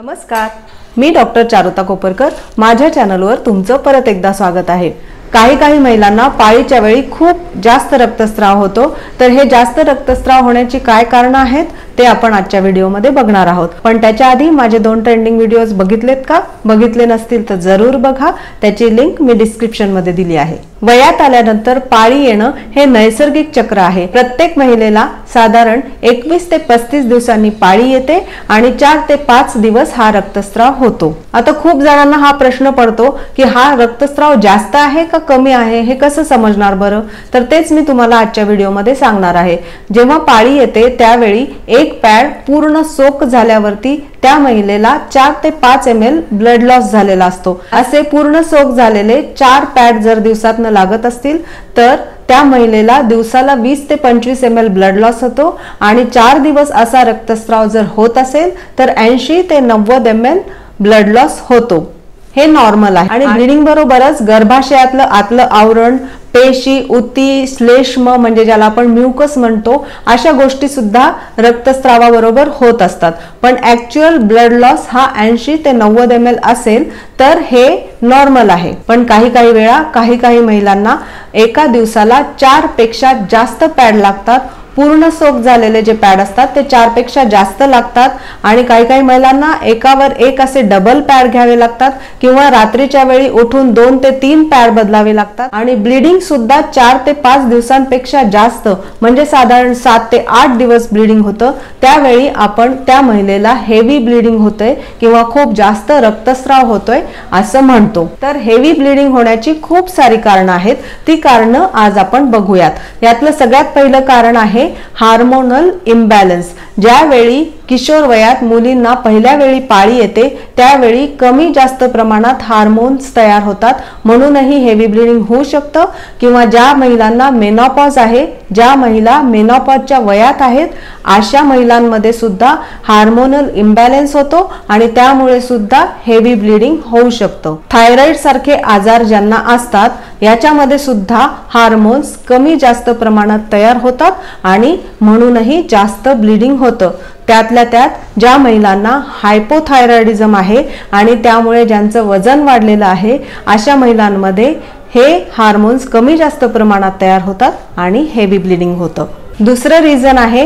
नमस्कार, मी डॉक्टर चारुता कोपरकर। माझ्या चॅनलवर तुमचं परत एकदा स्वागत आहे। काही महिलांना पाळीच्या वेळी खूप जास्त रक्तस्राव होतो, तर हे जास्त रक्तस्राव होण्याची काय कारणं आहेत ते आपण आजच्या व्हिडिओमध्ये बघणार आहोत। पण त्याच्या आधी माझे 2 ट्रेंडिंग व्हिडिओज बघितलेत का? बघितले नसतील तर जरूर बघा, त्याची लिंक मी डिस्क्रिप्शन मध्ये दिली आहे। वयात आल्यानंतर पाळी येणं हे नैसर्गिक चक्र आहे। प्रत्येक महिलेला साधारण 21 ते 35 दिवसांनी पाळी येते आणि 4 ते 5 दिवस हा रक्तस्राव होतो। आता खूप जणांना हा प्रश्न पडतो की हा रक्तस्राव जास्त आहे का कमी आहे, हे कसं समजणार बरं? तर तेच मी तुम्हाला आजच्या व्हिडिओमध्ये सांगणार आहे। जेव्हा पाळी येते त्यावेळी एक पॅड पूर्ण सोक झाल्यावरती त्या महिलेला 4 ते 5 ml ब्लड लॉस झालेला असतो। असे पूर्ण सोक झालेले 4 पॅड जर दिवसातनं लागत असतील तर त्या महिलेला दिवसाला 20 ते 25 ml ब्लड लॉस होतो आणि 4 दिवस असा रक्तस्राव जर होत असेल तर 80 ते 90 ml ब्लड लॉस होतो। हे नॉर्मल आहे। आणि ब्लीडिंग बरोबरच गर्भाशयातलं आतलं आवरण, पेशी, उती, श्लेष्म म्हणजे ज्याला आपण म्युकस म्हणतो, अशा गोष्टी सुद्धा रक्तस्रावाबरोबर होत असतात। पण ऍक्च्युअल ब्लड लॉस हा 80 ते 90 ml असेल तर हे नॉर्मल आहे। पण काही वेळा काही महिलांना एका दिवसाला 4 पेक्षा जास्त पॅड लागतात। पूर्ण सोक झालेले जे पॅड असतात ते 4 पेक्षा जास्त लागतात आणि काही महिलांना एकावर एक असे डबल पॅड घ्यावे लागतात किंवा रात्रीच्या वेळी उठून 2 ते 3 पॅड बदलावे लागतात। आणि ब्लीडिंग सुद्धा 4 ते 5 दिवसांपेक्षा जास्त म्हणजे साधारण 7 ते 8 दिवस ब्लीडिंग होतं। त्यावेळी आपण त्या महिलेला हेवी ब्लीडिंग होतंय किंवा खूप जास्त रक्तस्राव होतोय असं म्हणतो। तर हेवी ब्लीडिंग होण्याची खूप सारी कारणं आहेत, ती कारणं आज आपण बघूयात। यातलं सगळ्यात पहिलं कारण आहे हार्मोनल इम्बॅलन्स। ज्यावेळी किशोर वयात मुलींना पहिल्या वेळी पाळी येते त्यावेळी कमी जास्त प्रमाणात हार्मोन्स तयार होतात, म्हणूनही हेवी ब्लीडिंग होऊ शकतं। किंवा ज्या महिलांना मेनोपॉज आहे, ज्या महिला मेनोपॉजच्या वयात आहेत, अशा महिलांमध्ये सुद्धा हार्मोनल इम्बॅलन्स होतो आणि त्यामुळे सुद्धा हेवी ब्लीडिंग होऊ शकतं। थायरॉइड सारखे आजार ज्यांना असतात याच्यामध्ये सुद्धा हार्मोन्स कमी जास्त प्रमाणात तयार होतात आणि म्हणूनही जास्त ब्लीडिंग होतं। त्यातल्या त्यात ज्या महिलांना हायपोथायरॉइडिझम आहे आणि त्यामुळे ज्यांचं वजन वाढलेलं आहे, अशा महिलांमध्ये हे हार्मोन्स कमी जास्त प्रमाणात तयार होतात आणि हेवी ब्लीडिंग होतं। दुसरं रिझन आहे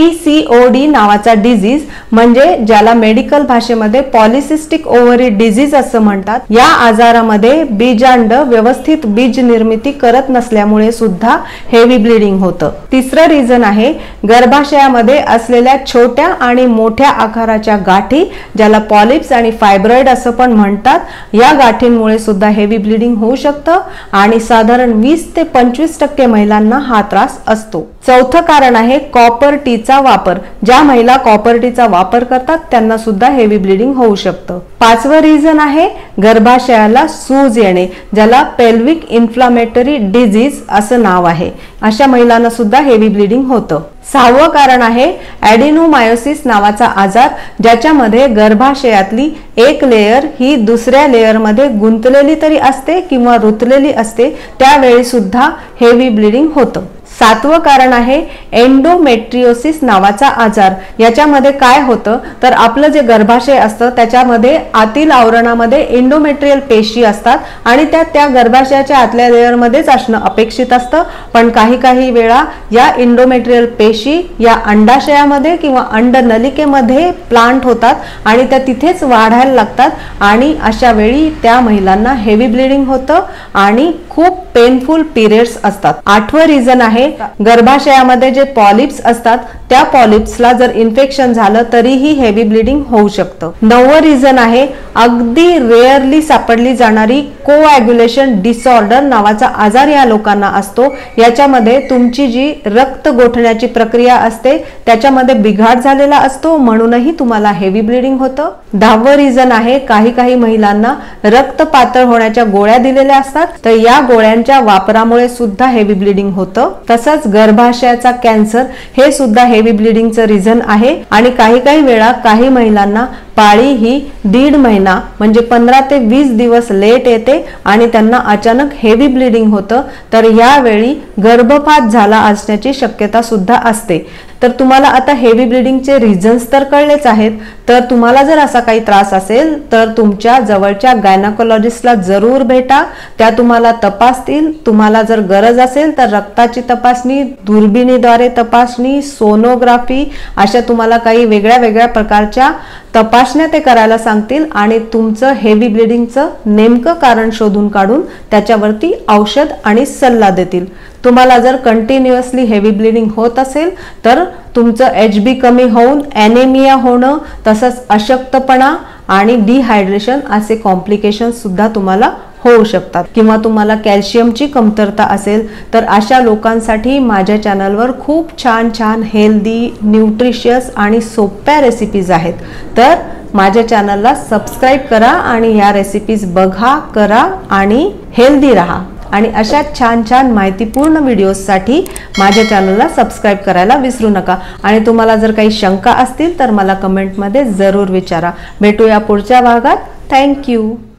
PCOD नावाचा डिजीज, म्हणजे ज्याला मेडिकल भाषेमध्ये पॉलिसिस्टिक ओव्हरी डिजीज असं म्हणतात। या आजारामध्ये बीजांड व्यवस्थित बीज निर्मिती करत नसल्यामुळे सुद्धा हेवी ब्लीडिंग होतं। तिसरं रिझन आहे गर्भाशयामध्ये असलेल्या छोट्या आणि मोठ्या आकाराच्या गाठी, ज्याला पॉलिप्स आणि फायब्रॉइड असं पण म्हणतात। या गाठींमुळे सुद्धा हेवी ब्लीडिंग होऊ शकतं आणि साधारण 20 ते 25% महिलांना हा त्रास असतो। चौथं कारण आहे कॉपर टीचा वापर। ज्या महिला कॉपर टीचा वापर करतात त्यांना सुद्धा हेवी ब्लीडिंग होऊ शकतं। 5वं रिझन आहे गर्भाशयाला सूज येणे, ज्याला पेल्विक इन्फ्लामेटरी डिजीज असं नाव आहे। अशा महिलांना सुद्धा हेवी ब्लीडिंग होतं। 6वं कारण आहे ॲडिनोमायोसिस नावाचा आजार, ज्याच्यामध्ये गर्भाशयातली एक लेयर ही दुसऱ्या लेयरमध्ये गुंतलेली तरी असते किंवा रुतलेली असते, त्यावेळी सुद्धा हेवी ब्लीडिंग होतं। 7वं कारण आहे एंडोमेट्रियोसिस नावाचा आजार। याच्यामध्ये काय होतं तर आपलं जे गर्भाशय असतं त्याच्यामध्ये आतील आवरणामध्ये एंडोमेट्रियल पेशी असतात आणि त्या गर्भाशयाच्या आतल्या लेयरमध्येच असणं अपेक्षित असतं। पण काही वेळा या एंडोमेट्रियल पेशी या अंडाशयामध्ये किंवा अंडनलिकेमध्ये प्लांट होतात आणि त्या तिथेच वाढायला लागतात आणि अशा वेळी त्या महिलांना हेवी ब्लीडिंग होतं आणि खूप पेनफुल पिरियड्स असतात। 8वं रिझन आहे गर्भाशयामध्ये जे पॉलिप्स असतात त्या पॉलिप्सला जर इन्फेक्शन झालं तरीही हेवी ब्लीडिंग होऊ शकतं। 9वं रिझन आहे अगदी रेअरली सापडली जाणारी कोॲग्युलेशन डिसऑर्डर नावाचा आजार या लोकांना असतो। याच्यामध्ये तुमची जी रक्त गोठण्याची प्रक्रिया असते त्याच्यामध्ये बिघाड झालेला असतो, म्हणूनही तुम्हाला हेवी ब्लीडिंग होतं। 10वं रिझन आहे काही महिलांना रक्त पातळ होण्याच्या गोळ्या दिलेल्या असतात, तर या गोळ्यांच्या वापरामुळे सुद्धा हेवी ब्लीडिंग होतं। तसंच गर्भाशयाचा कॅन्सर हे सुद्धा हेवी ब्लीडिंगचं रिझन आहे। आणि काही वेळा काही महिलांना पाळी ही 1.5 महिना म्हणजे 15 ते 20 दिवस लेट येते आणि त्यांना अचानक हेवी ब्लीडिंग होतं, तर यावेळी गर्भपात झाला असण्याची शक्यता सुद्धा असते। तर तुम्हाला आता हेवी ब्लिडिंगचे रिझन्स तर कळलेच आहेत. तर तुम्हाला जर असा काही त्रास असेल तर तुमच्या जवळच्या गायनेकोलॉजिस्टला जरूर भेटा. त्या तुम्हाला तपासतील. तुम्हाला जर गरज असेल तर रक्ताची तपासणी, दुर्बिणीद्वारे तपासणी, सोनोग्राफी अशा तुम्हाला काही वेगळ्या वेगळ्या प्रकारच्या तपासण्या ते करायला सांगतील आणि तुमचं हेवी ब्लिडिंगचं नेमकं कारण शोधून काढून त्याच्यावरती औषध आणि सल्ला देतील. तुम्हाला जर कंटिन्युअसली हेवी ब्लिडिंग होत असेल तर तुमचं HB कमी होऊन ॲनेमिया होणं, तसंच अशक्तपणा आणि डिहायड्रेशन असे कॉम्प्लिकेशन्स सुद्धा तुम्हाला होऊ शकतात. किंवा तुम्हाला कॅल्शियमची कमतरता असेल तर अशा लोकांसाठी माझ्या चॅनलवर खूप छान छान हेल्दी, न्यूट्रिशियस आणि सोप्या रेसिपीज आहेत. तर माझ्या चॅनलला सबस्क्राईब करा आणि या रेसिपीज बघा, करा आणि हेल्दी राहा. आणि अशा छान छान माहितीपूर्ण व्हिडिओजसाठी माझ्या चॅनलला सबस्क्राईब करायला विसरू नका. आणि तुम्हाला जर काही शंका असतील तर मला कमेंटमध्ये जरूर विचारा. भेटूया पुढच्या भागात. थँक्यू.